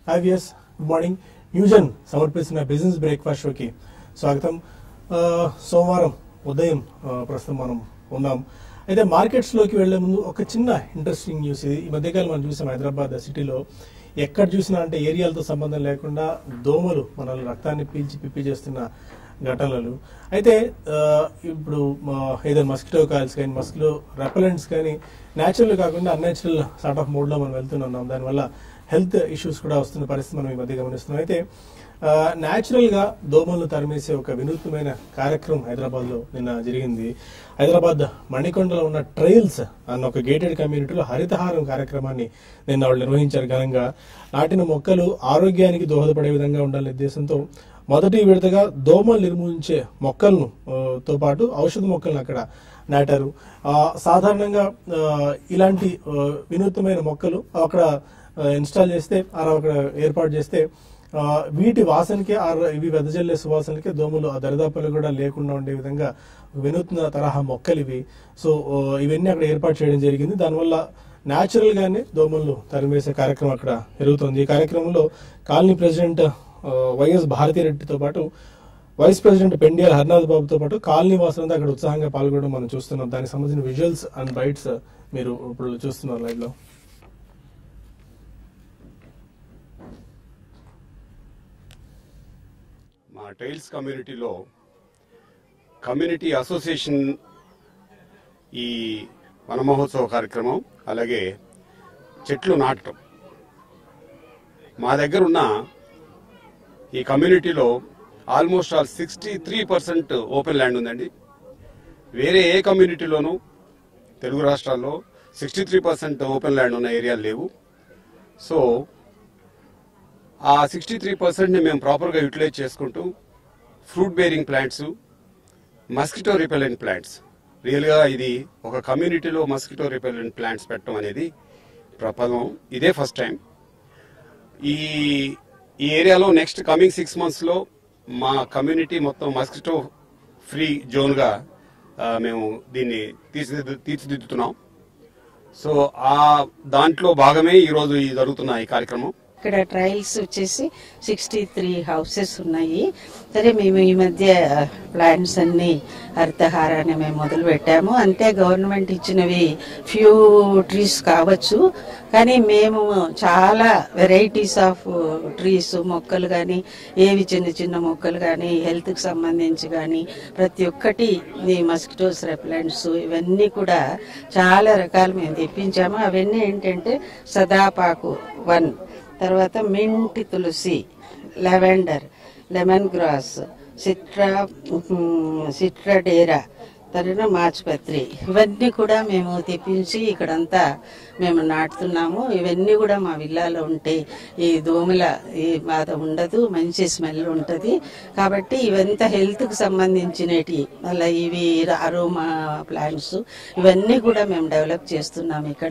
Hi viewers, good morning. న్యూజన్ సమర్పిస్తున్న business breakfast షోకి స్వాగతం. సోమవారం ఉదయం ప్రస్తుతం మనం ఉన్నాం. అయితే మార్కెట్స్ లోకి వెళ్లే ముందు ఒక చిన్న ఇంట్రెస్టింగ్ న్యూస్. ఇది ఈ మధ్యకాలం మనం చూసాం, హైదరాబాద్ సిటీలో ఎక్కడ చూసినా అంటే ఏరియాలతో సంబంధం లేకుండా దోమలు మనల్ని రక్తాన్ని పీల్చి పిప్పి చేస్తున్న ఘటనలు. అయితే ఇప్పుడు ఏదో మస్కిటో కాయిల్స్ కానీ మస్కిటో రెపలెంట్స్ కానీ న్యాచురల్ కాకుండా అన్యాచురల్ సార్ట్ ఆఫ్ మోడ్ లో మనం వెళ్తున్నాం. దానివల్ల హెల్త్ ఇష్యూస్ కూడా వస్తున్న పరిస్థితి మనం ఈ మధ్య గమనిస్తున్నాం. అయితే న్యాచురల్ గా దోమలను తరిమేసే ఒక వినూత్నమైన కార్యక్రమం హైదరాబాద్ లో నిన్న జరిగింది. హైదరాబాద్ మణికొండలో ఉన్న ట్రైల్స్ అన్న ఒక గేటెడ్ కమ్యూనిటీలో హరితహారం కార్యక్రమాన్ని నిన్న వాళ్ళు నిర్వహించారు. ఘనంగా నాటిన మొక్కలు ఆరోగ్యానికి దోహదపడే విధంగా ఉండాలనే ఉద్దేశంతో మొదటి విడతగా దోమలు నిర్మూలించే మొక్కలను తో పాటు ఔషధ మొక్కలను అక్కడ నాటారు. సాధారణంగా ఇలాంటి వినూత్నమైన మొక్కలు అక్కడ ఇన్స్టాల్ చేస్తే అక్కడ ఏర్పాటు చేస్తే వీటి వాసనకి ఇవి వెదజల్లే సువాసనకి దోమలు ఆ దరిదాపులు కూడా లేకుండా ఉండే విధంగా వినూత్న తరహా మొక్కలు ఇవి. సో ఇవన్నీ అక్కడ ఏర్పాటు చేయడం జరిగింది. దానివల్ల న్యాచురల్ గానే దోమలు తరిమేసే కార్యక్రమం అక్కడ జరుగుతుంది. ఈ కార్యక్రమంలో కాలనీ ప్రెసిడెంట్ వైఎస్ భారతిరెడ్డితో పాటు వైస్ ప్రెసిడెంట్ పెండియాల హరినాథ్ బాబుతో పాటు కాలనీ వాసులంతా అక్కడ ఉత్సాహంగా పాల్గొనడం మనం చూస్తున్నాం. దానికి సంబంధించిన విజువల్స్ అండ్ బైట్స్ మీరు ఇప్పుడు చూస్తున్నారు లైవ్ లో. మా ట్రైల్స్ కమ్యూనిటీలో కమ్యూనిటీ అసోసియేషన్ ఈ వన మహోత్సవ కార్యక్రమం, అలాగే చెట్లు నాటడం. మా దగ్గర ఉన్న ఈ కమ్యూనిటీలో ఆల్మోస్ట్ ఆల్ 63% ఓపెన్ ల్యాండ్ ఉందండి. వేరే ఏ కమ్యూనిటీలోనూ తెలుగు రాష్ట్రాల్లో 63% ఓపెన్ ల్యాండ్ ఉన్న ఏరియాలు లేవు. సో ఆ 63%ని మేము ప్రాపర్గా యూటిలైజ్ చేసుకుంటూ fruit bearing plants, mosquito repellent plants, రియల్గా ఇది ఒక కమ్యూనిటీలో మస్కిటో రిపెలెంట్ ప్లాంట్స్ పెట్టడం అనేది ప్రపదం. ఇదే ఫస్ట్ టైం. ఈ ఏరియాలో నెక్స్ట్ కమింగ్ 6 months మా కమ్యూనిటీ మొత్తం మస్కిటో ఫ్రీ జోన్గా మేము దీన్ని తీర్చిదిద్దుతున్నాం. సో ఆ దాంట్లో భాగమే ఈరోజు జరుగుతున్న ఈ కార్యక్రమం. ఇక్కడ ట్రయల్స్ వచ్చేసి 63 హౌసెస్ ఉన్నాయి. సరే, మేము ఈ మధ్య ప్లాంట్స్ అన్ని హరితహారాన్ని మేము మొదలు పెట్టాము. అంతే, గవర్నమెంట్ ఇచ్చినవి ఫ్యూ ట్రీస్ కావచ్చు, కానీ మేము చాలా వెరైటీస్ ఆఫ్ ట్రీస్, మొక్కలు కానీ, ఏవి చిన్న చిన్న మొక్కలు కానీ, హెల్త్కి సంబంధించి కానీ ప్రతి ఒక్కటి ఈ మస్కిటోస్ రెపలెంట్స్ ఇవన్నీ కూడా చాలా రకాలు మేము తెప్పించాము. అవన్నీ ఏంటంటే సదాపాకు 1, తర్వాత మింటి తులసి, లెవెండర్, లెమన్ గ్రాస్, సిట్రాడేరా, తర్వాత మాచిపత్రి, ఇవన్నీ కూడా మేము తెప్పించి ఇక్కడంతా మేము నాటుతున్నాము. ఇవన్నీ కూడా మా విల్లాలో ఉంటే ఈ దోమల ఈ బాధ ఉండదు, మంచి స్మెల్ ఉంటుంది. కాబట్టి ఇవంతా హెల్త్కి సంబంధించినవి. అలా ఇవి అరోమా ప్లాంట్స్ ఇవన్నీ కూడా మేము డెవలప్ చేస్తున్నాము ఇక్కడ.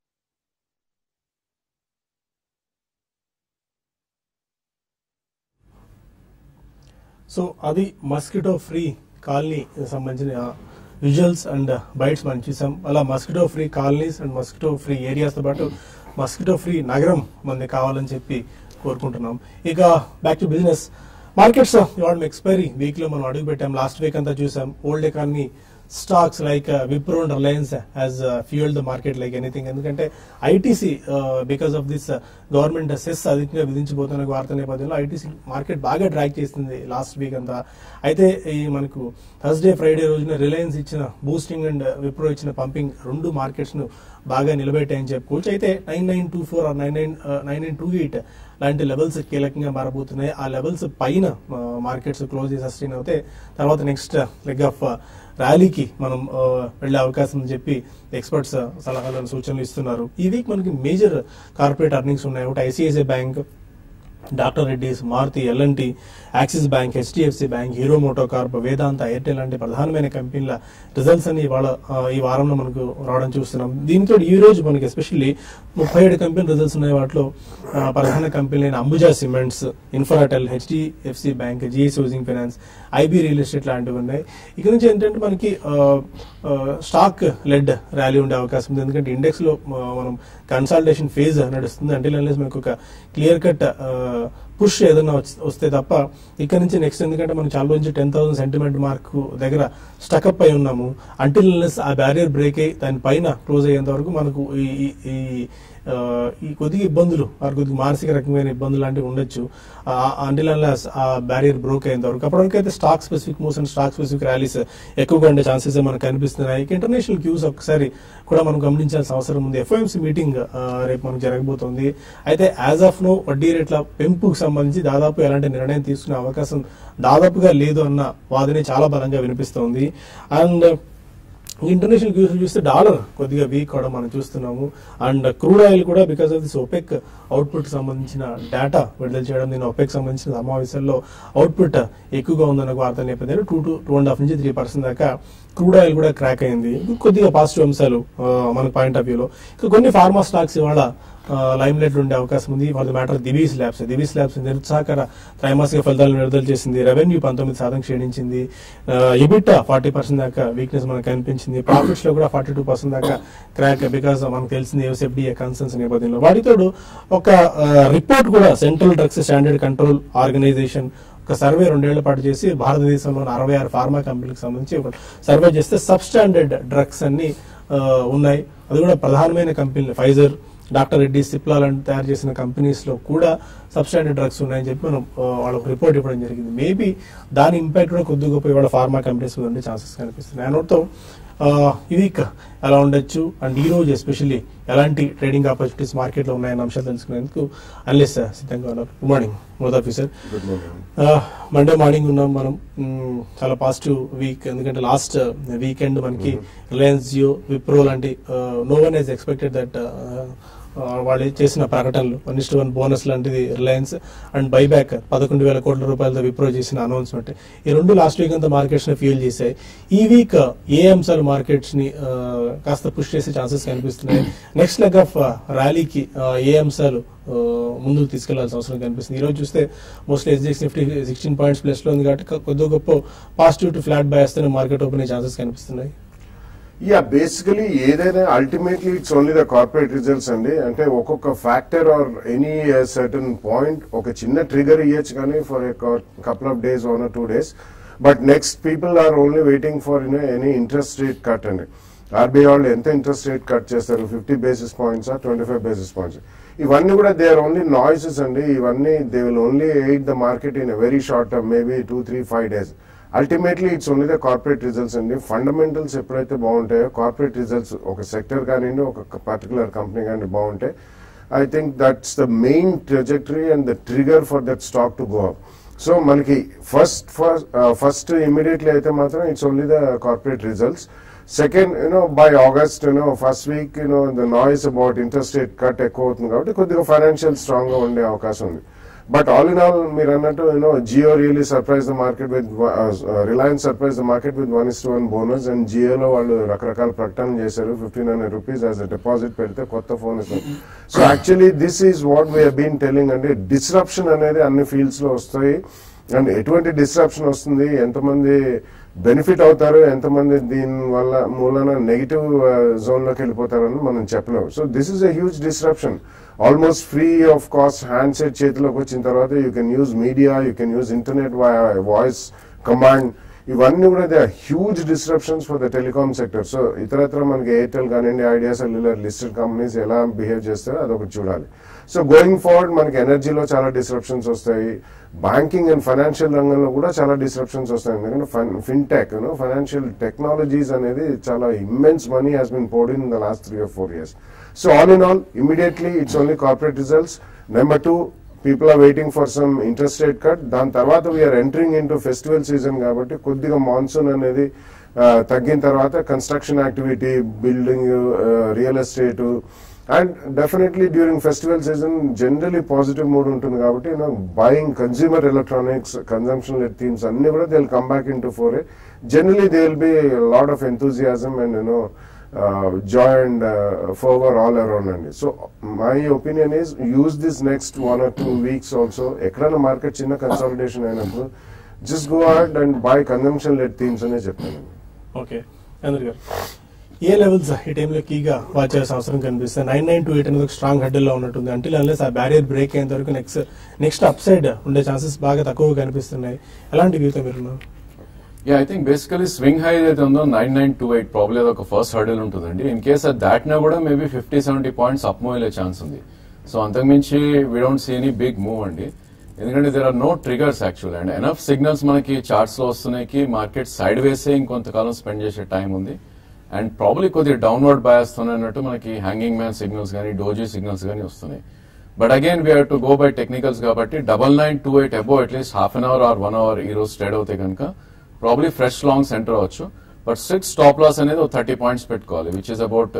సో అది మస్కిటో ఫ్రీ కాలనీ సంబంధించిన విజువల్స్ అండ్ బైట్స్ మనం చూసాం. అలా mosquito free colonies and mosquito free areas తో పాటు మస్కిటో ఫ్రీ నగరం మనకి కావాలని చెప్పి కోరుకుంటున్నాం. ఇక బ్యాక్ టు బిజినెస్. మార్కెట్స్ ఇవాళ ఎక్స్పైరీ వీక్ లో మనం అడుగు పెట్టాం. లాస్ట్ వీక్ అంతా చూసాం. Old economy stocks like Wipro and Reliance has fuelled the market like anything. ఎందుకంటే ITC because of this government cess అధికంగా విధించబోతున్న వార్త నేపథ్యంలో ఐటీసీ మార్కెట్ బాగా డ్రాగ్ చేస్తుంది లాస్ట్ వీక్ అంతా. అయితే ఈ మనకు థర్స్డే ఫ్రైడే రోజున రిలయన్స్ ఇచ్చిన బూస్టింగ్ అండ్ విప్రో ఇచ్చిన పంపింగ్ రెండు మార్కెట్స్ ను బాగా నిలబెట్టాయని చెప్పుకోవచ్చు. అయితే 9924 ఆర్ 9928 లాంటి లెవెల్స్ కీలకంగా మారబోతున్నాయి. ఆ లెవెల్స్ పైన మార్కెట్స్ క్లోజ్ చేసి సస్టైన్ అవుతే తర్వాత నెక్స్ట్ లెగ్ ఆఫ్ ర్యాలీకి మనం వెళ్లే అవకాశం అని చెప్పి ఎక్స్పర్ట్స్ సలహాలను సూచనలు ఇస్తున్నారు. ఈ వీక్ మనకి మేజర్ కార్పొరేట్ అర్నింగ్స్ ఉన్నాయి. ఒకటి ICICI bank, doctor Reddy's, Maruti, L and T, Axis bank, HDFC bank, Hero MotoCorp, Vedanta, Airtel లాంటి ప్రధానమైన కంపెనీల రిజల్ట్స్ అన్ని ఈ వారంలో మనకు రావడం చూస్తున్నాం. దీంతో ఈ రోజు మనకి ఎస్పెషల్లీ 37 కంపెనీ రిజల్ట్స్ ఉన్నాయి. వాటిలో ప్రధాన కంపెనీలైన Ambuja cements, Infratel, HDFC bank, GS housing finance, IB real estate లాంటివి ఉన్నాయి. ఇక్కడ నుంచి ఏంటంటే మనకి స్టాక్ లెడ్ ర్యాలీ ఉండే అవకాశం ఉంది. ఎందుకంటే ఇండెక్స్ లో మనం కన్సాలిడేషన్ ఫేజ్ నడుస్తుంది. అంటే మనకు ఒక క్లియర్ కట్ పుష్ ఏదైనా వస్తే తప్ప ఇక్కడ నుంచి నెక్స్ట్, ఎందుకంటే మనం చాలా నుంచి 10,000 సెంటిమెంట్ మార్క్ దగ్గర స్టక్అప్ అయి ఉన్నాము. అంటిల్ ఆ బ్యారియర్ బ్రేక్ అయ్యి దాని పైన క్లోజ్ అయ్యేంత వరకు మనకు ఈ కొద్దిగా ఇబ్బందులు, కొద్దిగా మానసిక రకమైన ఇబ్బందులు లాంటివి ఉండొచ్చు. అంటిల్ ఆ బ్యారియర్ బ్రోక్ అయ్యేంత వరకు. అప్పటివరకు అయితే stock specific moves and stock specific rallies ఎక్కువగా ఉండే ఛాన్సెస్ మనకు కనిపిస్తున్నాయి. ఇంటర్నేషనల్ క్యూస్ ఒకసారి కూడా మనం గమనించాల్సిన అవసరం ఉంది. ఎఫ్ఓఎంసీ మీటింగ్ రేపు మనకు జరగబోతోంది. అయితే యాజ్ ఆఫ్ నో వడ్డీ రేట్ల పెంపుకు సంబంధించి దాదాపు ఎలాంటి నిర్ణయం తీసుకునే అవకాశం దాదాపుగా లేదు అన్న వాదనే చాలా బలంగా వినిపిస్తోంది. అండ్ ఇంటర్నేషనల్ క్యూస్ చూస్తే డాలర్ కొద్దిగా వీక్ కూడా మనం చూస్తున్నాము. అండ్ క్రూడ్ ఆయిల్ కూడా because of this OPEC output సంబంధించిన డేటా విడుదల చేయడం, దీని ఒపెక్ సంబంధించిన సమావేశాల్లో అవుట్పుట్ ఎక్కువగా ఉందన్న వార్త నేపథ్యంలో 2.5 నుంచి 3% దాకా క్రూడ్ ఆయిల్ కూడా క్రాక్ అయింది. కొద్దిగా పాజిటివ్ అంశాలు మన పాయింట్ ఆఫ్ వ్యూలో. ఇంకా కొన్ని ఫార్మా స్టాక్స్ ఇవాళ లైమ్ లైట్ ఉండే అవకాశం ఉంది. For the matter Divi's labs నిరుత్సాహకర త్రైమాసిక ఫలితాలను విడుదల చేసింది. రెవెన్యూ 19% క్షీణించింది. ఎబిటా 40% దాకా వీక్నెస్ మనకు కనిపించింది. ప్రాఫిట్స్ లో కూడా 42% దాకా క్రాక్ బికాస్ మనకు తెలిసింది యూఎస్ఎఫ్డీఏ కన్సర్న్స్ నేపథ్యంలో. వాటితో ఒక రిపోర్ట్ కూడా central drugs standard control organisation ఒక సర్వే 2 ఏళ్ల పాటు చేసి భారతదేశంలోని 66 ఫార్మా కంపెనీలకు సంబంధించి ఒక సర్వే చేస్తే సబ్ స్టాండర్డ్ డ్రగ్స్ అన్ని ఉన్నాయి. అది కూడా ప్రధానమైన కంపెనీలు ఫైజర్, డాక్టర్ రెడ్డి, సిప్లా లాంటి తయారు చేసిన కంపెనీస్ లో కూడా సబ్స్టాండర్డ్ డ్రగ్స్ ఉన్నాయని చెప్పి మనం వాళ్ళకు రిపోర్ట్ ఇవ్వడం జరిగింది. మేబీ దాని ఇంపాక్ట్ కూడా కొద్దిగా గొప్ప ఇవాళ ఫార్మా కంపెనీస్ ఉండే ఛాన్సెస్ కనిపిస్తున్నాయి. అనోతో ఈ వీక్ ఎలా ఉండొచ్చు అండ్ ఈ రోజు ఎస్పెషల్లీ ఎలాంటి ట్రేడింగ్ ఆపర్చునిటీస్ మార్కెట్ లో ఉన్నాయన్న అంశాలు తెలుసుకునేందుకు అనలిస్ట్ సిద్ధంగా ఉన్నారు. Good morning Modi officer. Monday morning ఉన్నాం మనం. చాలా పాజిటివ్ వీక్, ఎందుకంటే లాస్ట్ వీకెండ్ మనకి రిలయన్స్, జియో, విప్రో లాంటి no one has expected that వాళ్ళు చేసిన ప్రకటనలు 1:1 బోనస్ లాంటిది రిలయన్స్ అండ్ బైబ్యాక్ 11,000 కోట్ల రూపాయలతో విప్రో చేసిన అనౌన్స్మెంట్, ఈ రెండు లాస్ట్ వీక్ అంతా మార్కెట్స్ ని ఫ్యూల్ చేశాయి. ఈ వీక్ ఏ అంశాలు మార్కెట్స్ ని కాస్త పుష్ చేసే ఛాన్సెస్ కనిపిస్తున్నాయి? నెక్స్ట్ లెగ్ ఆఫ్ ర్యాలీకి ఏ అంశాలు ముందుకు తీసుకెళ్లాల్సిన అవసరం కనిపిస్తుంది? ఈ రోజు చూస్తే mostly SGX Nifty 16 points plus లో ఉంది కాబట్టి కొద్దిగా గొప్ప పాజిటివ్ టు ఫ్లాట్ బయాస్ తో మార్కెట్ ఓపెన్ అయ్యే ఛాన్సెస్ కనిపిస్తున్నాయి. బేసికలీ ఏదైనా ultimately it's only the corporate results అండి. అంటే ఒక్కొక్క factor or any certain point ఒక చిన్న ట్రిగర్ ఇవ్వచ్చు కానీ for couple of days 1 or 2 days. But next people are only waiting for any interest rate cut అండి. ఆర్బీఐ వాళ్ళు ఎంత ఇంట్రెస్ట్ రేట్ కట్ చేస్తారు, 50 basis points 25 basis points, ఇవన్నీ కూడా దే ఆర్ ఓన్లీ నాయిసెస్ అండి. ఇవన్నీ they will only aid the market in very short term, maybe 2, 3, 5 days. Ultimately it's only the corporate results అండి. Fundamentals ఎప్పుడైతే బాగుంటాయో, కార్పొరేట్ రిజల్ట్స్ ఒక sector కానివ్వండి, ఒక పర్టికులర్ కంపెనీ కానీ బాగుంటే, I think that's the main trajectory and the trigger for that stock to go up. So మనకి first immediately అయితే మాత్రం it's only the corporate results. Second, by August, first week the noise about interest rate cut ఎక్కువ అవుతుంది కాబట్టి కొద్దిగా financial strong గా ఉండే అవకాశం ఉంది. But all in all, మీరు అన్నట్టు Jio really surprised the market with Reliance surprised the market with 1:1 bonus, and Jio లో వాళ్ళు రకరకాల ప్రకటనలు చేశారు. 1,500 rupees as a deposit పెడితే కొత్త ఫోన్ ఇస్తారు. So actually this is what we have been telling అండి. డిస్రప్షన్ అనేది అన్ని ఫీల్డ్స్ లో వస్తాయి. అండ్ ఎటువంటి డిస్రప్షన్ వస్తుంది, ఎంతమంది బెనిఫిట్ అవుతారు, ఎంతమంది దీని వల్ల మూలన నెగిటివ్ జోన్ లోకి వెళ్ళిపోతారని మనం చెప్పలేము. So this is a huge disruption. Almost free of cost handset చేతిలోకి వచ్చిన తర్వాత you can use media, you can use internet voice command, ఇవన్నీ కూడా they are huge disruptions for the telecom sector. So ఇతరత్ర మనకి ఎయిర్టెల్ కానివ్వండి, Idea cellular listed companies ఎలా behave చేస్తారో అదొకటి చూడాలి. సో గోయింగ్ ఫార్వర్డ్ మనకి ఎనర్జీలో చాలా డిస్రప్షన్స్ వస్తాయి, బ్యాంకింగ్ అండ్ ఫైనాన్షియల్ రంగంలో కూడా చాలా డిస్రప్షన్స్ వస్తాయి. ఎందుకంటే ఫిన్టెక్, ఫైనాన్షియల్ టెక్నాలజీస్ అనేది చాలా immense money has been poured in the last 3 or 4 years. So all in all, immediately it's only corporate results. Number 2, people are waiting for some interest rate cut. దాని తర్వాత we are entering into festival season కాబట్టి కొద్దిగా monsoon అనేది తగ్గిన తర్వాత construction activity, building, real estate, and definitely during festival season generally positive mood ఉంటుంది కాబట్టి buying consumer electronics consumption led themes అన్ని కూడా they will come back in to fore. Generally they will be lot of enthusiasm and joy and fervor all around అండి. So my opinion is use this next 1 or 2 weeks also. ఎక్కడైనా market చిన్న consolidation అయినప్పుడు just go out and by consumption led themes అనే చెప్తాను. Okay చంద్ర గారు, A levels ఈ టైంలో కీగా watch చేయాల్సిన అవసరం కనిపిస్తుంది? 9928 అనేది ఒక స్ట్రాంగ్ హెడ్లో ఉన్నట్టుంది. అంటిల్ అన్లెస్ ఆ బ్యారియర్ బ్రేక్ అయ్యేంత వరకు నెక్స్ట్ అప్ సైడ్ ఉండే ఛాన్సెస్ బాగా తక్కువగా కనిపిస్తున్నాయి. ఎలాంటి వ్యూతో మీరున్నారు? Yeah, I think basically swing high ఏదైతే ఉందో 9928 ప్రాబ్లీ అది ఒక ఫస్ట్ హర్డల్ ఉంటుందండి. ఇన్ కేస్ అది దాటినా కూడా మేబీ 50-70 పాయింట్స్ అప్ మూవ్ అయ్యే ఛాన్స్ ఉంది. సో అంతకుమించి we don't see any big move అండి. ఎందుకంటే there are no triggers actual and enough signals మనకి చార్ట్స్ లో వస్తున్నాయి. మార్కెట్ సైడ్ వేసే ఇంకొంతకాలం స్పెండ్ చేసే టైం ఉంది. అండ్ ప్రాబ్లీ కొద్దిగా డౌన్వర్డ్ బయాస్ అన్నట్టు మనకి హ్యాంగింగ్ మ్యాన్ సిగ్నల్స్ కానీ డోజీ సిగ్నల్స్ కానీ వస్తున్నాయి. But again we have to go by technicals కాబట్టి 9928 above at least half an hour or 1 hour ఈ రోజు ట్రేడ్ అవుతాయి కనుక ప్రాబ్లీ ఫ్రెష్ లాంగ్స్ ఎంటర్ అవ్వచ్చు. బట్ స్ట్రిక్ట్ స్టాప్ లాస్ అనేది 30 పాయింట్స్ పెట్టుకోవాలి, విచ్ ఇస్ అబౌట్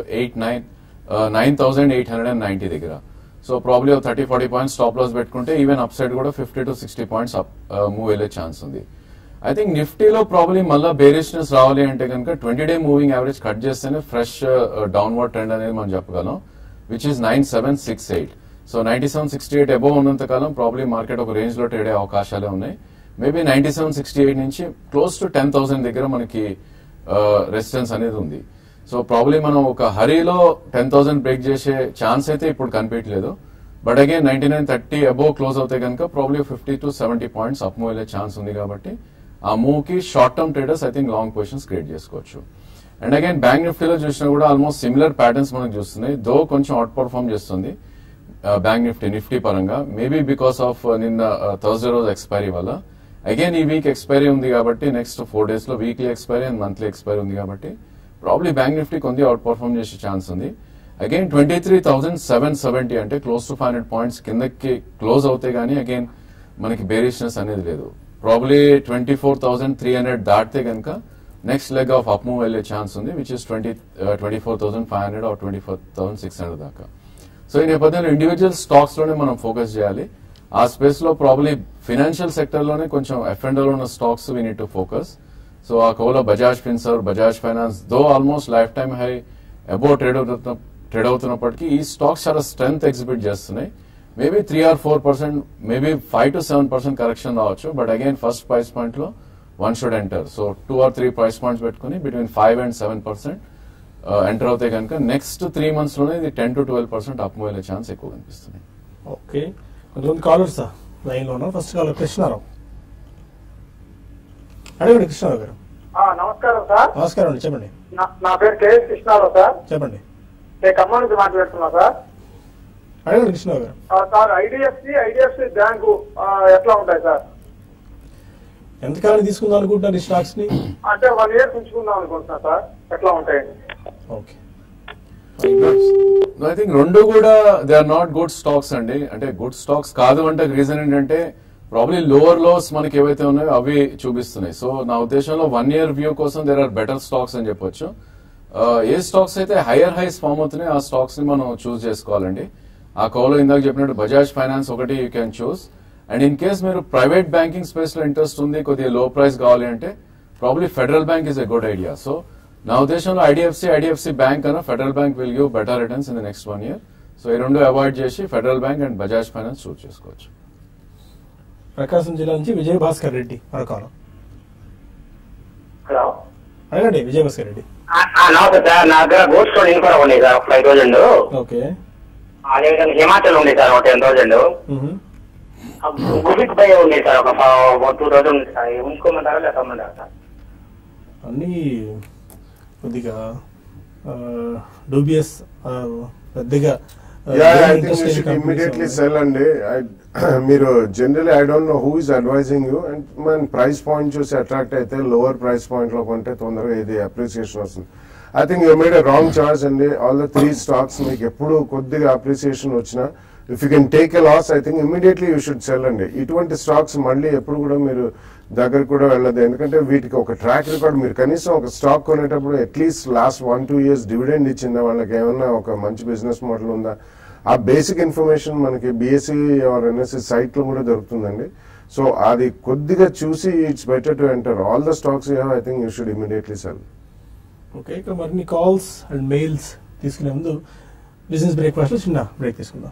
9,890 దగ్గర. So probably 30-40 points stop loss పెట్టుకుంటే ఈవెన్ అప్ సైడ్ కూడా 50-60 పాయింట్స్ మూవ్ అయ్యే ఛాన్స్ ఉంది. ఐ థింక్ నిఫ్టీలో ప్రాబ్లీ మళ్ళీ బేరిష్నెస్ రావాలి అంటే కనుక 20-day మూవింగ్ యావరేజ్ కట్ చేస్తేనే ఫ్రెష్ డౌన్వర్డ్ ట్రెండ్ అనేది మనం చెప్పగలం, విచ్ ఇస్ 9768. సో 9768 అబౌవ్ ఉన్నంత కాలం ప్రాబ్లీ మార్కెట్ ఒక రేంజ్ లో ట్రేడ్ అయ్యే అవకాశాలే ఉన్నాయి. మేబీ 9768 నుంచి క్లోజ్ టు 10,000 దగ్గర మనకి రెసిస్టెన్స్ అనేది ఉంది. సో ప్రాబ్లీ మనం ఒక హరీలో 10,000 బ్రేక్ చేసే ఛాన్స్ అయితే ఇప్పుడు కనిపించలేదు. బట్ అగైన్ 9930 అబోవ్ క్లోజ్ అవుతే కనుక ప్రాబ్లీ 50-70 పాయింట్స్ అప్ మూవ్ అయ్యే ఛాన్స్ ఉంది కాబట్టి ఆ మూవ్ కి short term traders I think long positions create చేసుకోవచ్చు. అండ్ అగైన్ బ్యాంక్ నిఫ్టీలో చూసినా కూడా ఆల్మోస్ట్ సిమిలర్ ప్యాటర్న్స్ మనకు చూస్తున్నాయి. దో కొంచెం అవుట్ పర్ఫార్మ్ చేస్తుంది బ్యాంక్ నిఫ్టీ పరంగా, మేబీ బికాస్ ఆఫ్ నిన్న థర్స్డే రోజు ఎక్స్పైరీ వల్ల. అగైన్ ఈ వీక్ ఎక్స్పైరీ ఉంది కాబట్టి నెక్స్ట్ 4 days లో weekly expiry and monthly expiry ఉంది కాబట్టి ప్రాబ్లీ బ్యాంక్ నిఫ్టీ కొంచెం అవుట్ పర్ఫార్మ్ చేసే ఛాన్స్ ఉంది. అగైన్ 23,770 అంటే క్లోజ్ టు 500 పాయింట్స్ కిందకి క్లోజ్ అవుతే గానీ అగైన్ మనకి బేరిష్నెస్ అనేది లేదు. ప్రాబ్లీ 24,300 దాటితే కనుక next leg of up move వెళ్లే ఛాన్స్ ఉంది, విచ్ ఇస్ 24,500 ఆర్ 24,600 దాకా. సో ఈ నేపథ్యంలో ఇండివిజువల్ స్టాక్స్ లోనే మనం ఫోకస్ చేయాలి. ఆ స్పేస్ లో ప్రాబ్లీ ఫైనాన్షియల్ సెక్టర్ లోనే కొంచెం ఎఫ్&ఓ ఉన్న stocks we need to focus. So ఆ కోలో Bajaj Finserv, Bajaj Finance though almost life time high above trade అవుతున్నప్పటికీ ఈ స్టాక్స్ చాలా స్ట్రెంగ్త్ ఎగ్జిబిట్ చేస్తున్నాయి. మేబీ 3 or 4%, మేబీ 5-7% కరెక్షన్ రావచ్చు. But again first price point లో one should enter. So 2 or 3 price points పెట్టుకుని between 5 and 7% enter అవుతాయి కనుక నెక్స్ట్ 3 months లోనే ఇది 10-12% అప్ మూవ్ అయ్యే ఛాన్స్ ఎక్కువ కనిపిస్తుంది. ఓకే, కొంతమంది కాలర్స్ లైన్ లో ఉన్నారు. First caller Krishna Rao. అడగండి కృష్ణారావు గారు. నమస్కారం సార్. నమస్కారం అండి, చెప్పండి. నా పేరు కేఎస్ కృష్ణారావు సార్. చెప్పండి. ఖమ్మం నుంచి మాట్లాడుతున్నా సార్. అడగండి కృష్ణారావు గారు. సార్ ఐడిఎఫ్సి బ్యాంకు ఎట్లా ఉంటాయి సార్? ఎంతకాలం తీసుకుందాం అనుకుంటున్నారు ఈ స్టాక్స్ ని? అంటే 1 year ఉంచుకుందాం అనుకుంటున్నా సార్, ఎట్లా ఉంటాయండి? ఓకే, ఐ థింక్ రెండు కూడా they are not good stocks అండి. అంటే గుడ్ స్టాక్స్ కాదు అంటే రీజన్ ఏంటంటే ప్రాబ్లీ లోవర్ లోస్ మనకి ఏవైతే ఉన్నాయో అవి చూపిస్తున్నాయి. సో నా ఉద్దేశంలో 1 year వ్యూ కోసం దేర్ ఆర్ బెటర్ స్టాక్స్ అని చెప్పొచ్చు. ఏ స్టాక్స్ అయితే హైయర్ హైస్ ఫామ్ అవుతున్నాయి ఆ స్టాక్స్ ని మనం చూస్ చేసుకోవాలండి. ఆ కోలో ఇందాక చెప్పినట్టు బజాజ్ ఫైనాన్స్ ఒకటి you can choose. And in case మీరు ప్రైవేట్ బ్యాంకింగ్ స్పేస్ లో ఇంట్రెస్ట్ ఉంది, కొద్దిగా లో ప్రైస్ కావాలి అంటే probably Federal Bank is a good idea. So నా ఉద్దేశంలో ఐడిఎఫ్సి బ్యాంక్ అన్న Federal Bank will give better returns in the next 1 year. So ఈ రెండు అవాయిడ్ చేసి ఫెడరల్ బ్యాంక్ అండ్ బజాజ్ ఫైనాన్స్ చూస్ చేసుకోవచ్చు. ప్రకాశం జిల్లా నుంచి విజయ్ భాస్కర్ రెడ్డి మరొకరు. హలో, అడగండి విజయ్ భాస్కర్ రెడ్డి. నమస్తే సార్. నా దగ్గర గోల్డ్ స్టోన్ ఇన్ కూడా ఉన్నాయి సార్, 5,000. ఓకే, అదేవిధంగా హిమాచల్ ఉంది సార్, 10,000. గుబిక్ బై ఉంది సార్, ఒక 2,000 ఉంది సార్. ఉంచుకోమంటారా లేదా తమ్మంటారా సార్? అన్ని కొద్దిగా డూబియస్, పెద్దగా ఇమ్మీడియట్లీ సెల్ అండి. మీరు generally I don't know who is advising you. And మన ప్రైస్ పాయింట్ చూసి అట్రాక్ట్ అయితే లోవర్ ప్రైస్ పాయింట్ లో కొంటే తొందరగా ఇది అప్రిసియేషన్ వస్తుంది. I think you made a wrong choice అండి. ఆల్ ద 3 స్టాక్స్ మీకు ఎప్పుడు కొద్దిగా అప్రిసియేషన్ వచ్చినా if you can take a loss I think immediately you should sell అండి. ఇటువంటి స్టాక్స్ మళ్ళీ ఎప్పుడు కూడా మీరు దగ్గర కూడా వెళ్ళదు, ఎందుకంటే వీటికి ఒక ట్రాక్ రికార్డ్. మీరు కనీసం ఒక స్టాక్ కొనేటప్పుడు అట్లీస్ట్ లాస్ట్ 1-2 years డివిడెండ్ ఇచ్చిందా, వాళ్ళకి ఏమన్నా ఒక మంచి బిజినెస్ మోడల్ ఉందా, ఆ బేసిక్ ఇన్ఫర్మేషన్ మనకి బిఎస్సి ఆర్ ఎన్ఎస్సి సైట్ లో కూడా దొరుకుతుందండి. సో అది కొద్దిగా చూసి it's better to enter all the stocks you have. I think you should immediately sell. Okay, ఇక్కడ మరిన్ని కాల్స్ అండ్ మెయిల్స్ తీసుకునే ముందు బిజినెస్ బ్రేక్ఫాస్ట్ లో చిన్న బ్రేక్ తీసుకుందాం.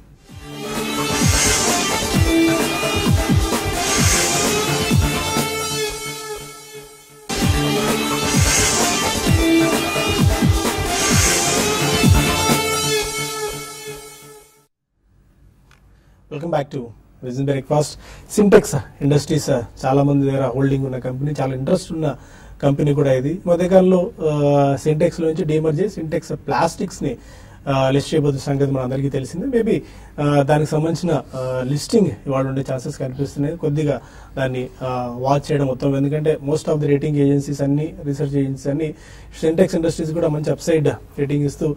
Welcome back to business breakfast. Sintex Industries చాలా మంది దగ్గర హోల్డింగ్ ఉన్న కంపెనీ, చాలా ఇంట్రెస్ట్ ఉన్న కంపెనీ కూడా ఇది. మధ్యకాలంలో సింటెక్స్ లో నుంచి డీమర్జ్ చేసి సింటెక్స్ ప్లాస్టిక్స్ ని లిస్ట్ చేయబోతున్న సంగతి మన అందరికీ తెలిసిందే. మేబీ దానికి సంబంధించిన లిస్టింగ్ ఇవాళ ఉండే ఛాన్సెస్ కనిపిస్తున్నాయి. కొద్దిగా దాన్ని వాచ్ చేయడం మొత్తం, ఎందుకంటే most of the rating agencies అన్ని, రీసెర్చ్ ఏజెన్సీస్ అన్ని సింటెక్స్ ఇండస్ట్రీస్ కూడా మంచి అప్సైడ్ రేటింగ్ ఇస్తూ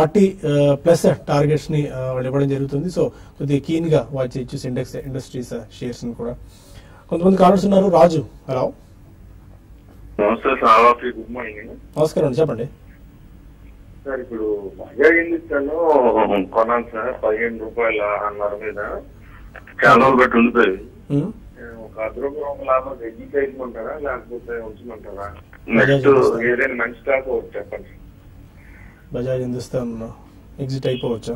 40+ టార్గెట్స్ ని వాళ్ళు ఇవ్వడం జరుగుతుంది. సో కొద్దిగా కీన్ గా వాచ్ చేయొచ్చు సింటెక్స్ ఇండస్ట్రీస్ షేర్స్ ని కూడా. కొంతమంది కాలర్స్ ఉన్నారు. రాజు, హలో. నమస్తే సార్, గుడ్ మార్నింగ్. నమస్కారం అండి, చెప్పండి. సార్ ఇప్పుడు బజాజ్ ఇండస్ట్రీలో కొన్నాను సార్, 15 రూపాయల అన్నర మీద చాలా బట్టి ఉంటుంది. ఒక ₹10 లాభం ఎగ్జిట్ అయిపోమంటారా లేకపోతే ఉంచమంటారా? నెక్స్ట్ ఏదైనా మంచి స్టాక్ ఒకటి చెప్పండి. బజాజ్ హిందుస్థాన్ ఎగ్జిట్ అయిపోవచ్చా?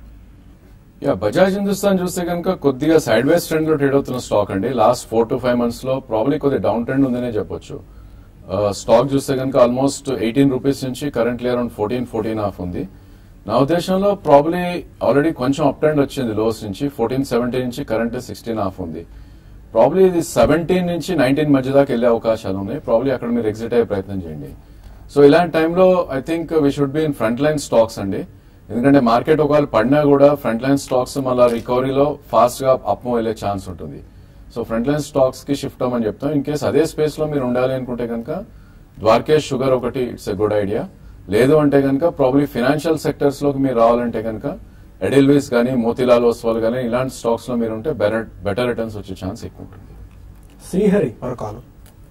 బజాజ్ హిందుస్థాన్ చూస్తే కనుక కొద్దిగా సైడ్ వేస్ ట్రెండ్ లో ట్రేడ్ అవుతున్న స్టాక్ అండి. లాస్ట్ 4 to 5 months లో ప్రాబ్లీ కొద్దిగా డౌన్ ట్రెండ్ ఉందనే చెప్పొచ్చు. స్టాక్ చూస్తే కనుక ఆల్మోస్ట్ 18 రూపీస్ నుంచి కరెంట్లీ అరౌండ్ 14.5 ఉంది. నా ఉద్దేశంలో ప్రాబ్లీ ఆల్రెడీ కొంచెం అప్ ట్రెండ్ వచ్చింది లోస్ నుంచి 14.70 నుంచి కరెంట్ 16.5 ఉంది. ప్రాబ్లీ ఇది 17 నుంచి 19 మధ్య దాకా వెళ్లే అవకాశాలు ఉన్నాయి. ప్రాబ్లీ అక్కడ మీరు ఎగ్జిట్ అయ్యే ప్రయత్నం చేయండి. సో ఇలాంటి టైంలో I think we should be in front line stocks అండి. ఎందుకంటే మార్కెట్ ఒకవేళ పడినా కూడా ఫ్రంట్ లైన్ స్టాక్స్ మళ్ళీ రికవరీలో ఫాస్ట్ గా అప్ వెళ్లే ఛాన్స్ ఉంటుంది. సో ఫ్రంట్ లైన్ స్టాక్స్ కి షిఫ్ట్ అవ్వమని చెప్తాం. ఇన్ కేసు అదే స్పేస్ లో మీరు ఉండాలి అనుకుంటే కనుక ద్వారకేష్ షుగర్ ఒకటి ఇట్స్ ఎ గుడ్ ఐడియా. లేదు అంటే కనుక ప్రాబ్లీ ఫైనాన్షియల్ సెక్టర్స్ లోకి మీరు రావాలంటే కనుక ఎడిల్వీస్ కానీ మోతీలాల్ ఓస్వాల్ కానీ ఇలాంటి స్టాక్స్ లో మీరు ఉంటే బెటర్ రిటర్న్స్ వచ్చే ఛాన్స్ ఎక్కువ ఉంటుంది. శ్రీహరి మరొకాలు.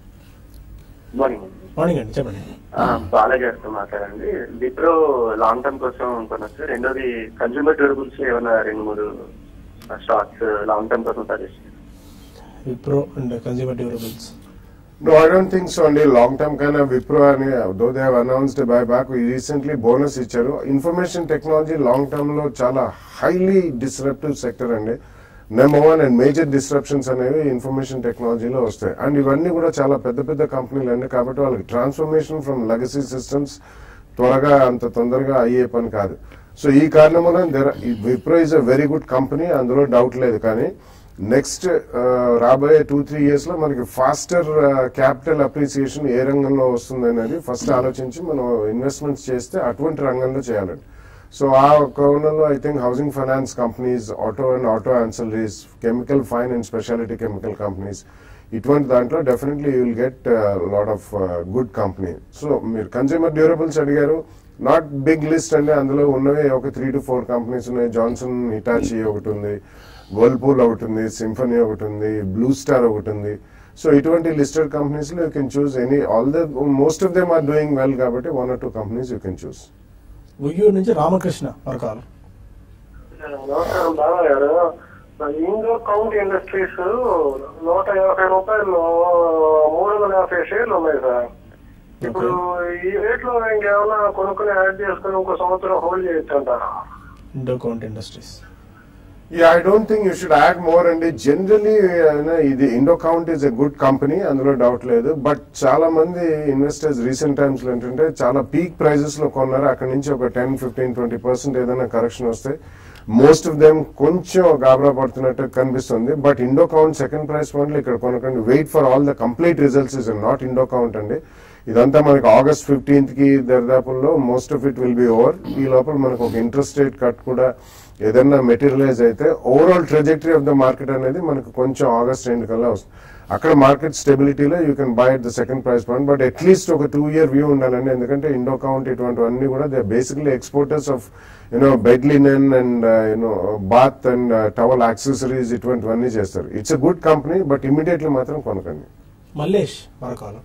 మార్నింగ్ అండి, చెప్పండి. బాలగారితో మాట్లాడండి. విప్రో లాంగ్ టర్మ్ కోసం కొనొచ్చు. రెండోది కన్స్యూమర్ డ్యూరబుల్స్ ఏమైనా 2-3 స్టాక్స్ లాంగ్ టర్మ్ కోసం suggest. Wipro and consumer durables. No, I don't think so అండి. లాంగ్ టర్మ్ కైనా విప్రో అని though they have announced buy back, recently bonus ఇచ్చారు. ఇన్ఫర్మేషన్ టెక్నాలజీ లాంగ్ టర్మ్ లో చాలా హైలీ డిస్రప్టివ్ సెక్టర్ అండి. Number 1 and major disruptions అనేవి information టెక్నాలజీలో వస్తాయి. అండ్ ఇవన్నీ కూడా చాలా పెద్ద పెద్ద కంపెనీలు అండి. కాబట్టి వాళ్ళకి ట్రాన్స్ఫర్మేషన్ ఫ్రమ్ లెగసీ సిస్టమ్స్ త్వరగా అంత తొందరగా అయ్యే పని కాదు. సో ఈ కారణం వల్ల Wipro is a very good company, అందులో డౌట్ లేదు. కానీ నెక్స్ట్ రాబోయే 2-3 years లో మనకి ఫాస్టర్ క్యాపిటల్ అప్రిసియేషన్ ఏ రంగంలో వస్తుంది అనేది ఫస్ట్ ఆలోచించి మనం ఇన్వెస్ట్మెంట్స్ చేస్తే అటువంటి రంగంలో చేయాలండి. సో ఆ కోణంలో I think housing finance companies, auto and auto ancillaries, chemical fine and speciality chemical companies, ఇటువంటి దాంట్లో definitely you will get lot of good company. So మీరు కన్స్యూమర్ డ్యూరబుల్స్ అడిగారు, నాట్ బిగ్ లిస్ట్ అండి. అందులో ఉన్నవి ఒక 3 to 4 కంపెనీస్ ఉన్నాయి. Johnson Hitachi ఒకటి ఉంది, వర్ల్పూల్ ఒకటి ఉంది, సింఫనీ ఒకటి ఉంది, బ్లూ స్టార్ ఒకటి ఉంది. సో ఇటువంటి లిస్టెడ్ కంపెనీస్ లో you can choose any, all the most of them are doing well కాబట్టి 1 or 2 companies you can choose. Uyyuru నుంచి రామకృష్ణ మరొకాలు. బాబా గారు, ఇండో కౌంట్ ఇండస్ట్రీస్ 150 రూపాయలు 350 షేర్లు ఉన్నాయి సార్. ఇప్పుడు ఈ రేట్ లో ఇంకేమైనా కొనుక్కుని యాడ్ చేసుకుని ఇంకో సంవత్సరం హోల్డ్ చేయొచ్చు అంటారా? Indo Count Industries. Yeah, I don't think you should add more అండి. జనరలీ ఇది Indo Count is a good company, అందులో డౌట్ లేదు. బట్ చాలా మంది ఇన్వెస్టర్స్ రీసెంట్ టైమ్స్ లో ఏంటంటే చాలా పీక్ ప్రైజెస్ లో కొన్నారు. అక్కడ నుంచి ఒక 10-15-20% ఏదైనా కరెక్షన్ వస్తే మోస్ట్ ఆఫ్ దెమ్ కొంచెం గాబరా పడుతున్నట్టు కనిపిస్తుంది. But Indo Count second price point లో ఇక్కడ కొనకండి. Wait for all the complete results is not Indo Count అండి. ఇదంతా మనకి August 15th కి దరిదాపుల్లో most of it will be over. ఈ లోపల మనకు ఒక ఇంట్రెస్ట్ రేట్ కట్ కూడా ఏదన్నా మెటీరియలైజ్ అయితే overall trajectory of the market అనేది మనకు కొంచెం August end కల్లా వస్తుంది. అక్కడ మార్కెట్ స్టెబిలిటీలో you can buy at the second price point. But at least ఒక 2-year వ్యూ ఉండాలండి, ఎందుకంటే ఇండో కౌంట్ ఇటువంటివన్నీ కూడా they basically exporters of bed linen and bath and towel accessories ఇటువంటివన్నీ చేస్తారు. It's a good company, but immediately మాత్రం కొనకండి. మల్లేష్ మరొక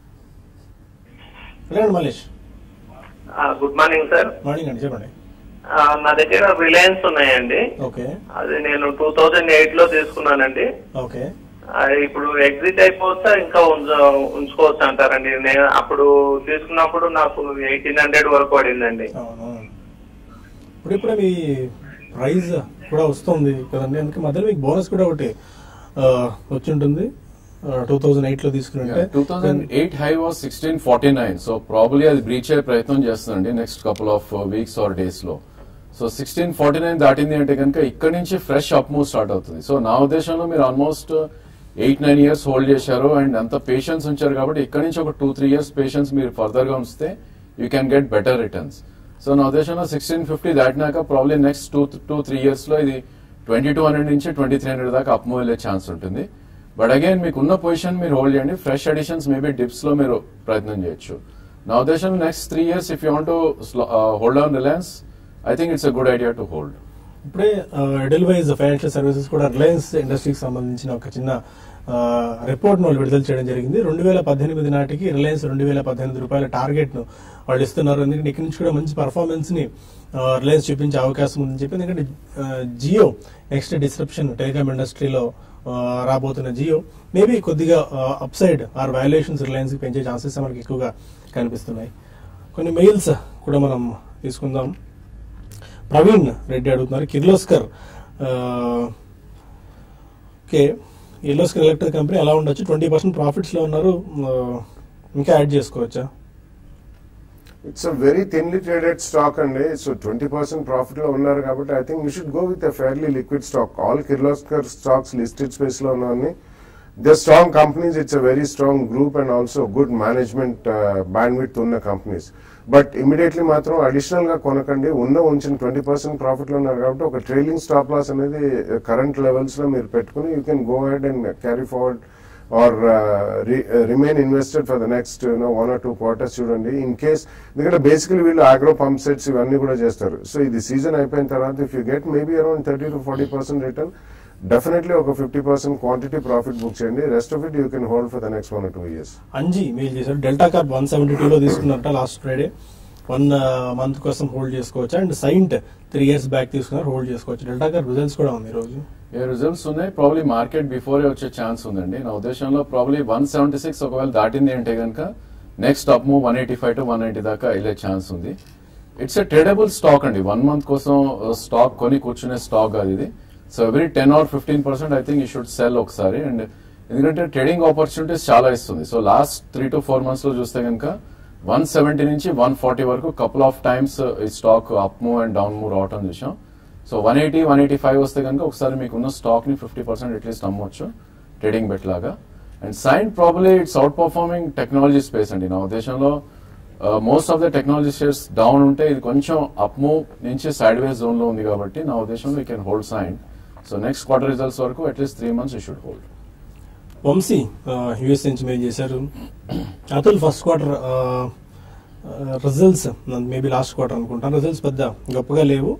Mallesh, good morning sir. Morning అండి, చెప్పండి. నా దగ్గర రిలయన్స్ ఉన్నాయండి. ఓకే. అది నేను 2008 లో తీసుకున్నానండి. ఓకే. ఇప్పుడు ఎగ్జిట్ అయిపోతా ఇంకా ఉంచుకోవచ్చు అంటారండి? నేను అప్పుడు తీసుకున్నప్పుడు నాకు 1800 వరకు పడిందండి. ఇప్పుడు మీ ప్రైస్ కూడా వస్తుంది కదండి, అందుకే మధ్యలో మీకు బోనస్ కూడా ఒకటి వచ్చి ఉంటుంది. 2008 లో తీసుకున్నట్టే 2008 హై వాస్ 1649. సో ప్రాబబ్లీ అది బ్రీచ్ అయ్యే ప్రయత్నం చేస్తుందండి next couple of weeks or days లో. సో 1649 దాటింది అంటే కనుక ఇక్కడ నుంచి ఫ్రెష్ అప్ మూవ్ స్టార్ట్ అవుతుంది. సో నా ఉద్దేశంలో మీరు ఆల్మోస్ట్ 8-9 years హోల్డ్ చేశారు అండ్ అంత పేషెన్స్ ఉంచారు కాబట్టి ఇక్కడ నుంచి ఒక 2-3 years పేషెన్స్ మీరు ఫర్దర్ గా ఉంచితే you can get better returns. So నా ఉద్దేశంలో 1650 దాటినాక ప్రాబ్లీ నెక్స్ట్ 2-3 years లో ఇది 2200 నుంచి 2300 దాకా అప్ మూవ్ వెళ్ళే ఛాన్స్ ఉంటుంది. బట్ అగైన్ మీకు ఉన్న పొజిషన్ మీరు హోల్డ్ చేయండి. ఫ్రెష్ అడిషన్స్ మేబీ డిప్స్ లో మీరు ప్రయత్నం చేయొచ్చు. నా ఉద్దేశం next 3 years if you want to hold on Reliance, I think it's a good idea to hold. ఇప్పుడే ఎడెల్వైజ్ ఫైనాన్షియల్ సర్వీసెస్ కూడా రిలయన్స్ ఇండస్ట్రీకి సంబంధించిన ఒక చిన్న రిపోర్ట్ ను విడుదల చేయడం జరిగింది. 2018 నాటికి రిలయన్స్ 2018 రూపాయల టార్గెట్ ను వాళ్ళు ఇస్తున్నారు. ఎందుకంటే ఇక్కడ నుంచి కూడా మంచి పర్ఫార్మెన్స్ ని రిలయన్స్ చూపించే అవకాశం ఉందని చెప్పి, ఎందుకంటే జియో నెక్స్ట్ డిస్రప్షన్ టెలికామ్ ఇండస్ట్రీలో రాబోతున్న జియో మేబీ కొద్దిగా up side or valuations Reliance కి పెంచే ఛాన్సెస్ మనకి ఎక్కువగా కనిపిస్తున్నాయి. కొన్ని మెయిల్స్ కూడా మనం తీసుకుందాం. ప్రవీణ్ రెడ్డి అడుగుతున్నారు, కిర్లోస్కర్ ఎలక్ట్రిక్ కంపెనీ ఎలా ఉండొచ్చు? 20% ప్రాఫిట్స్ లో ఉన్నారు, ఇంకా యాడ్ చేసుకోవచ్చా? It's a very thinly traded stock అండి. సో 20% ప్రాఫిట్ లో ఉన్నారు కాబట్టి I think you should go with a fairly liquid stock. All Kirloskar stocks listed space లో ఉన్నాయి. They strong companies, it's a very strong group and also good management bandwidth ఉన్న companies. But immediately మాత్రం additional గా కొనకండి. ఉంచిన 20% profit లో ఉన్నారు కాబట్టి ఒక ట్రైలింగ్ స్టాప్ లాస్ అనేది కరెంట్ లెవెల్స్ లో మీరు పెట్టుకుని you can go ahead and carry forward or remain invested for the next 1 or 2 quarters చూడండి. ఇన్ కేస్ ఎందుకంటే బేసికలీ వీళ్ళు ఆగ్రో పంప్ సెట్స్ ఇవన్నీ కూడా చేస్తారు. సో ఇది సీజన్ అయిపోయిన తర్వాత if you get maybe around 30 to 40% return, definitely ఒక 50% క్వాంటిటీ ప్రాఫిట్ బుక్ చేయండి. Rest of it you can hold for the next 1 or 2 years. Anji mail చేశారు, డెల్టా కార్ప్ 172 లో తీసుకున్నారట లాస్ట్ ఫ్రైడే. 1 month కోసం హోల్డ్ చేసుకోవచ్చు. అండ్ సైంట్ 3 years బ్యాక్ తీసుకున్నారు, hold చేసుకోవచ్చు. Delta Corp results కూడా ఉంది ఈ రోజు. రిజల్ట్స్ ఉన్నాయి, ప్రాబ్లీ మార్కెట్ బిఫోర్ వచ్చే ఛాన్స్ ఉందండి. నా ఉద్దేశంలో ప్రాబ్లీ 176 ఒకవేళ దాటింది అంటే కనుక నెక్స్ట్ అప్ మూవ్ 185 to 190 దాకా వెళ్ళే ఛాన్స్ ఉంది. ఇట్స్ ఎ ట్రేడబుల్ స్టాక్ అండి. 1 month కోసం స్టాక్ కొని కూర్చునే స్టాక్ కాదు ఇది. So every 10 or 15% I think you should sell ఒకసారి. అండ్ ఎందుకంటే ట్రేడింగ్ ఆపర్చునిటీస్ చాలా ఇస్తుంది. సో లాస్ట్ 3 to 4 months లో చూస్తే కనుక 170 నుంచి 140 వరకు కపుల్ ఆఫ్ టైమ్స్ ఈ stock up move and down move రావటం చూసాం. సో 180, 185 వస్తే కనుక ఒకసారి మీకున్న స్టాక్ ని 50% అట్లీస్ట్ అమ్మవచ్చు ట్రేడింగ్ బెట్ లాగా. And Cyient probably it's out performing technology space అండి. నా ఉద్దేశంలో most of the technology shares down ఉంటే ఇది కొంచెం అప్ మూవ్ నుంచి సైడ్ వేస్ జోన్ లో ఉంది కాబట్టి నా ఉద్దేశంలో you can hold Cyient. So next quarter results వరకు at least 3 months you should hold. Vamshi US నుంచి మెయిల్ చేశారు, Atul first quarter results maybe last quarter అనుకుంటాను, రిజల్ట్స్ పెద్ద గొప్పగా లేవు.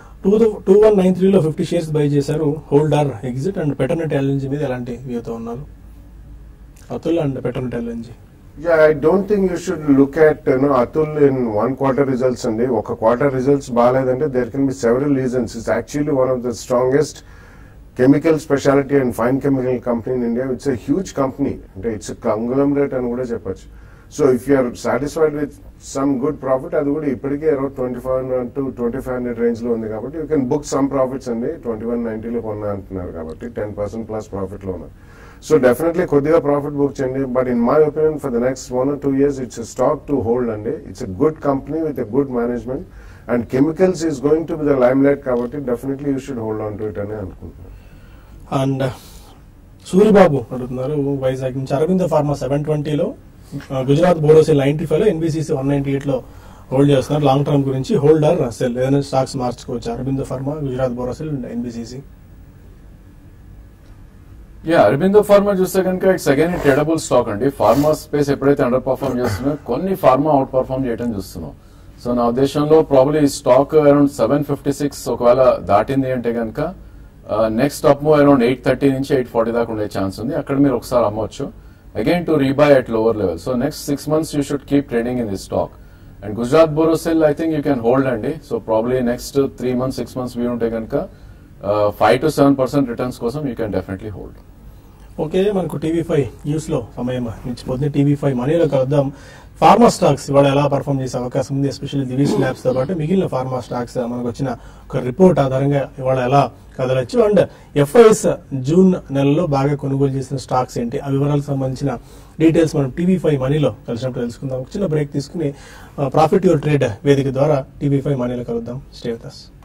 2193 లో 50 shares బై చేశారు, holder exit. And Petronet LNG మీద ఎలాంటి వ్యూతో ఉన్నారు Atul and Petronet LNG? Yeah, I don't think you should look at Atul in 1 quarter results అండి. ఒక క్వార్టర్ రిజల్ట్స్ బాగాలేదంటే there can be several reasons. It's actually one of the strongest chemical specialty and fine chemical company in India. It's a huge company. It's a conglomerate అని కూడా చెప్పచ్చు. So if you are satisfied with some good profit, అది కూడా ఇప్పటికే around 2500 to 2500 range లో ఉంది కాబట్టి you can book some profits అండి. 2190 లో కొన్నా అంటున్నారు కాబట్టి 10% ప్లస్ ప్రాఫిట్ లో ఉన్నారు. సో డెఫినెట్లీ కొద్దిగా ప్రాఫిట్ బుక్ చేయండి. But in my opinion for the next 1 or 2 years it's a stock to hold అండి. It's a good company with a good management and chemicals is going to be the limelight కాబట్టి definitely you should hold on to it అని అనుకుంటున్నాను. And Suribabu అడుగుతున్నారు వైజాగ్ నుంచి, Aravinda pharma 720 లో, గుజరాత్ బోరోసిల్ 95 లో, NBCC 198 లో hold చేస్తున్నారు. లాంగ్ టర్మ్ గురించి హోల్డర్ సెల్ ఏదైనా స్టాక్స్ మార్చుకోవచ్చు? అరవింద ఫార్మా, గుజరాత్ బోరోసిల్, ఎన్బిసిసి. అరబిందో ఫార్మా చూస్తే కనుక ఇట్స్ అగైన్ ట్రేడబుల్ స్టాక్ అండి. ఫార్మా స్పేస్ ఎప్పుడైతే అండర్ పర్ఫార్మ్ చేస్తున్నాయో కొన్ని ఫార్మా అవుట్ పర్ఫార్మ్ చేయడం చూస్తున్నాం. సో నా ఉద్దేశంలో ప్రాబ్లీ స్టాక్ అరౌండ్ 756 ఒకవేళ దాటింది అంటే కనుక నెక్స్ట్ అప్ మూవ్ అరౌండ్ 830 నుంచి 840 దాకా ఉండే ఛాన్స్ ఉంది. అక్కడ మీరు ఒకసారి అమ్మొచ్చు again to rebuy at lower level. So next 6 months you should keep trading in this stock. And Gujarat Borosil I think you can hold అండి. So probably next 3 months 6 months view ఉంటే కనుక 5 to 7% రిటర్న్స్ కోసం you can definitely hold. Okay, మనకు TV five news లో సమయం మించిపోతుంది. TV5 మనీలో కలుద్దాం. Pharma stocks ఇవాళ ఎలా పర్ఫామ్ చేసే అవకాశం ఉంది, ఎస్పెషల్లీ దివీస్ ల్యాబ్స్ తో పాటు మిగిలిన ఫార్మా స్టాక్స్ మనకు వచ్చిన ఒక రిపోర్ట్ ఆధారంగా ఇవాళ ఎలా కదలొచ్చు, అండ్ ఎఫ్ఐఎస్ జూన్ నెలలో బాగా కొనుగోలు చేసిన స్టాక్స్ ఏంటి, ఆ వివరాలకు సంబంధించిన డీటెయిల్స్ మనం టీవీ5 మనీలో కలిసినప్పుడు తెలుసుకుందాం. ఒక చిన్న బ్రేక్ తీసుకుని ప్రాఫిట్ యువర్ ట్రేడ్ వేదిక ద్వారా టీవీ5 మనీలో కలుద్దాం. Stay with us.